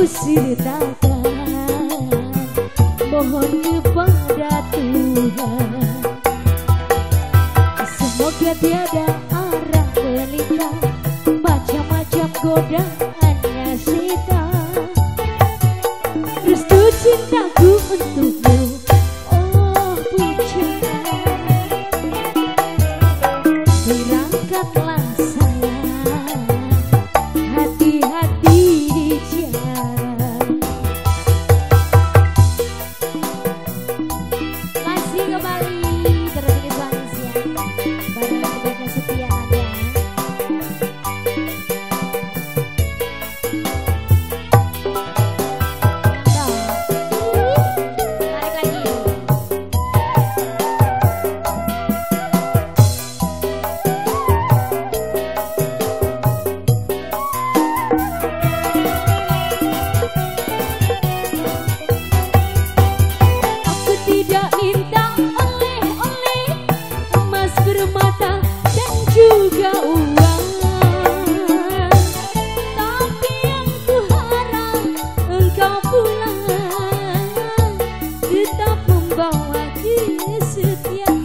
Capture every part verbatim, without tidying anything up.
sertakan, mohon kepada Tuhan, semoga tiada arah pelita, macam-macam godaannya setan. Restu cintaku untukmu, oh pujian, berangkatlah sayang, hati-hati di jalan. Masih kembali terbikin manusia, barang kebaikan setia Anda. Juga uang, tapi yang ku harap engkau pulang, tetap membawa kesetiaan.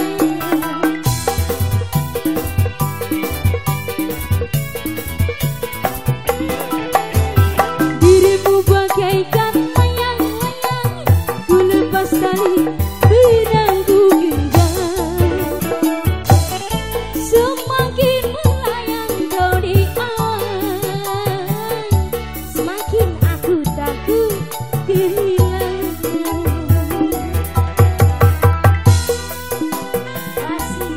Dirimu bagaikan layang-layang, ku lepas tali benang ku genggam. Semakin melayang kau di awan, semakin aku takut kehilangan. Masih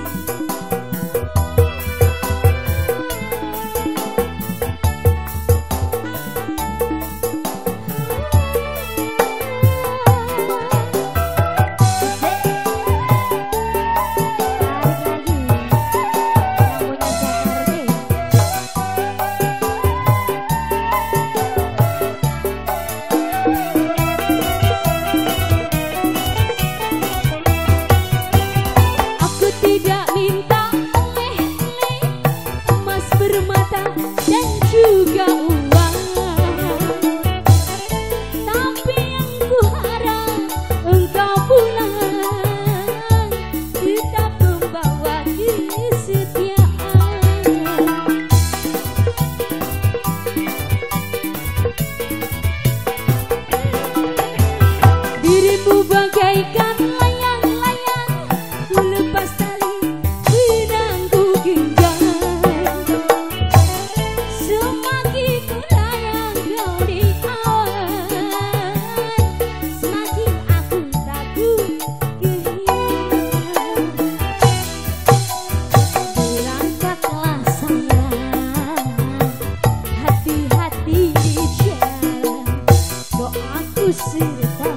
tidak minta oleh-oleh, emas bermata dan juga uang, tapi yang ku harap engkau pulang, tetap membawa kesetiaan. Dirimu bagaikan layang-layang, ku lepas tali benang ku genggam. Semakin melayang kau di awan, semakin aku takut kehilangan. Berangkatlah sayang, hati-hati di jalan, doaku serta